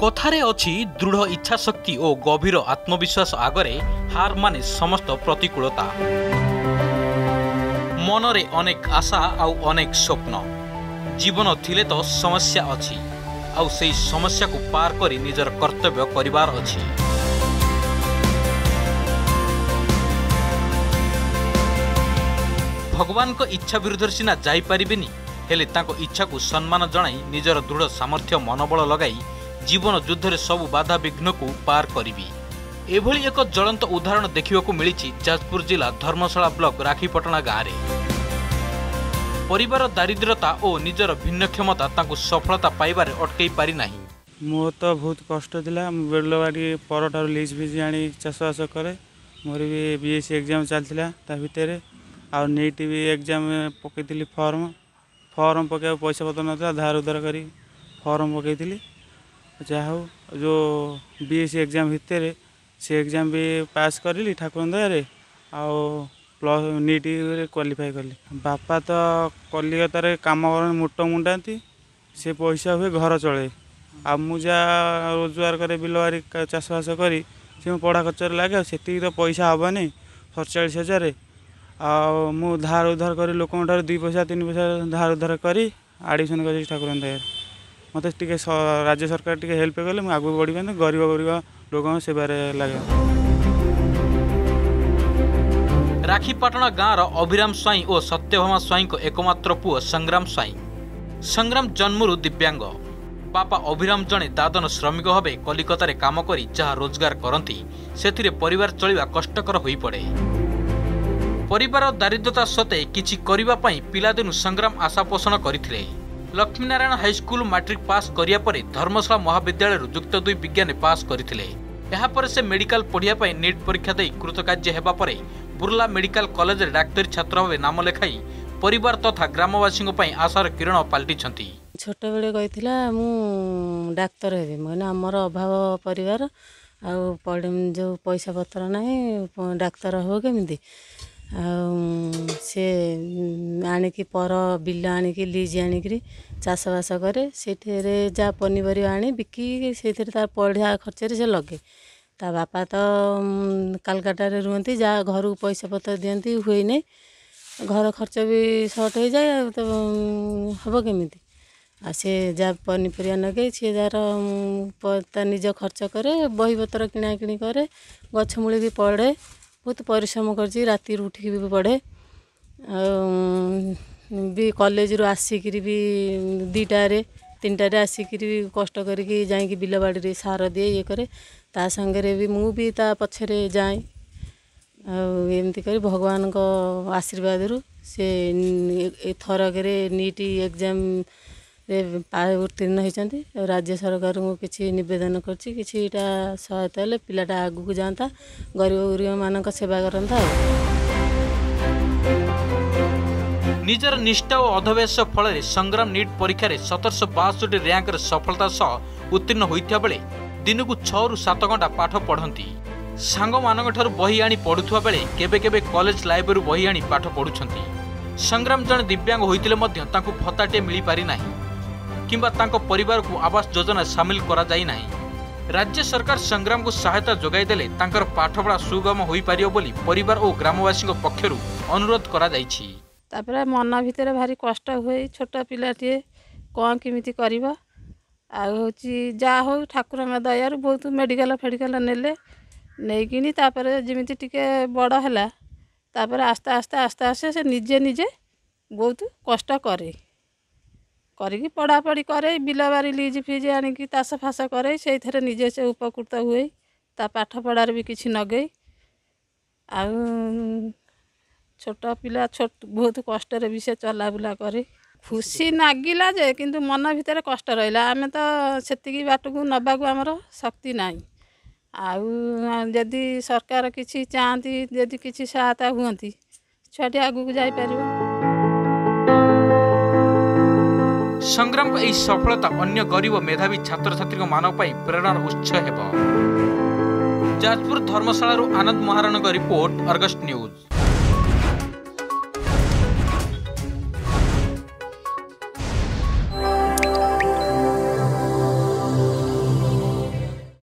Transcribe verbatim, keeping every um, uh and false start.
कथारे अछि दृढ़ इच्छा शक्ति और गभीर आत्मविश्वास आगरे हार माने समस्त प्रतिकूलता। मनरे अनेक आशा आउ अनेक स्वप्न जीवन थिले तो समस्या अछि आउ सेई समस्या को पार करी निजर कर्तव्य करिवार अछि। भगवान को इच्छा विरुद्ध सिना जाई परिबेनी हेले तांको इच्छा को सम्मान जणाई निजर दृढ़ सामर्थ्य मनोबल लगाई जीवन युद्ध सबु बाधा विघ्न को पार करी। एभली एक ज्वलंत उदाहरण देखा मिली जाजपुर जिला धर्मशाला ब्लॉक राखीपटना गाँव में। परिवार दारिद्रता और निजर भिन्न क्षमता तांको सफलता पाइबारे अटकई पारि नाही। मोर तो बहुत कष्ट थिला। बेलवाड़ी परठार लीज फीज आनी चाषबास करे। मोर भी बीएससी एग्जाम चलता ता भितर आ नीट भी एग्जाम पकईली फॉर्म फॉर्म पकड़ पैसा पतर ना धार उधार करी फॉर्म पकईली जहा जो बीएससी एग्जाम भितर से एग्जाम भी पास करी Thakur Daya plus NEET qualify कली। बापा तो कलिकतार काम कर मोट मुंडाती से पैसा हुए घर चले आ मुझा रोजगार करे बिलवारी चाषबास करी से पढ़ा खर्च लगे से तो पैसा हेनी सड़चाश हजार आ मु धार उधार कर लोक दुई पैसा तीन पैसा धार उधार करी आडमिशन कर ठाकुर दया मत टे राज्य सरकार टे हेल्प कले मुझे आगे बढ़ी पाने गरीब गरीब लोक सेवार लगे। राखीपाटना गाँव अभिराम स्वाई और सत्यभामा स्वाई को एकमात्र पुओ संग्राम स्वाई। संग्राम जन्मरू दिव्यांग। बापा अभिराम जड़े दादन श्रमिक भाव कलिकतार काम करी जहाँ रोजगार करती से परिवार चलवा कष्टकर हो पड़े। परिवार दारिद्रता सत्वे किछि करिबा पई पिलादिनु संग्राम आशा पोषण करथिले। लक्ष्मीनारायण हाईस्कूल मैट्रिक पास करिया परे धर्मशाला महाविद्यालय युक्त दुई विज्ञान पास करथिले। एहा परे से मेडिकल पढ़िया पई नीट परीक्षा दे कृतकार्य हेबा परे बुर्ला मेडिकल कॉलेज डाक्तरी छात्र भाव नाम लेखाई परिवार तथा ग्रामवासी पई आशार किरण पाल्टिछंती। छोट बेले कहिथिला मु डाक्तर हेबे माने हमर अभाव परिवार आ जो पैसा पत्र नाही डाक्तर हो केमिति से आणिकी पर बिल आणिकी लीज आणिकी चाषबास करे से जा पनीपरिया आनी बिकी से पढ़ा खर्च से लगे। ता बापा तो कलकत्ता रुहती जहाँ घर को पैसा पत्र दिखती हुए नहीं घर खर्च भी सर्ट हो जाए तो हम केमिति आ से जा पनीपरिया नगे सी जार निज खर्च करे बही पत्र किणा किणी करे गछमूली भी पढ़े बहुत परिश्रम करती राति उठिक भी पढ़े भी कॉलेज रू आसिक भी दीटारे तीनटारे आसिक भी कष्ट करके जाइए बिलबाड़ी सार दिए ये करे ता संगे भी मु भी ता पछरे जाए एमती कर भगवान को आशीर्वाद रु से थरक नीट एग्जाम उत्तीर्ण होती राज्य सरकार को किसी निवेदन करटा सहायता हेल्ले पिलाटा आगू को जाता गरीब गरीब मान सेवा करता। निजर निष्ठा और अधवेश फल संग्राम नीट परीक्षा सतरश बासठ रैंक सफलता सह उत्तीर्ण होता बेले दिन को छह रु सात घंटा पाठ पढ़ती। सांग मान बही आनी पढ़ुवा बेले केबे केबे कॉलेज लाइब्रेरी बही आनी पाठ पढ़ुछंती। संग्राम जन दिव्यांग होइतिले मध्य तांको भत्ताटे मिली पारि नाही किंबा तांको परिवार को आवास योजना सामिल करा जाई नाही। राज्य सरकार संग्राम को सहायता जोगाई देले तांकर पाठपढ़ा सुगम होई पारियो बोली परिवार और ग्रामवासी पक्षरु अनुरोध करा जाईछि। तापर मन भितर भारी कष्ट हुए छोट पिलाटे कौन केमिति करिबा आ होची जा हो ठाकुर दयार बहुत मेडिकल फेडिकल नेले नहीं तापर जमिति टिके बड़ हैला तापर आस्ते आस्ते आस्ते आस्ते से निजे निजे बहुत कष्ट करे करी पढ़ा पढ़ी करे बिलबारी लीज फीज आनिकी तास फास करे से निजे से उपकृत हुए ता पाठ पढ़ार भी किसी नगे आ छोट पिला छोट बहुत कष्ट भी से चला बुला करे खुशी नागिला जे किंतु मन भितर कष्ट रहा आम तो से बाट को नवा को आमर शक्ति नहीं आदि सरकार किसी चाहती जदि किसी सहायता हुई छुआटी आगू को जाई परिबो। संग्राम का सफलता अन्य गरीब मेधावी छात्र छात्री मान प्रेरणार उत्स हेब। Jajpur Dharmasala Anand Maharana report Argus news.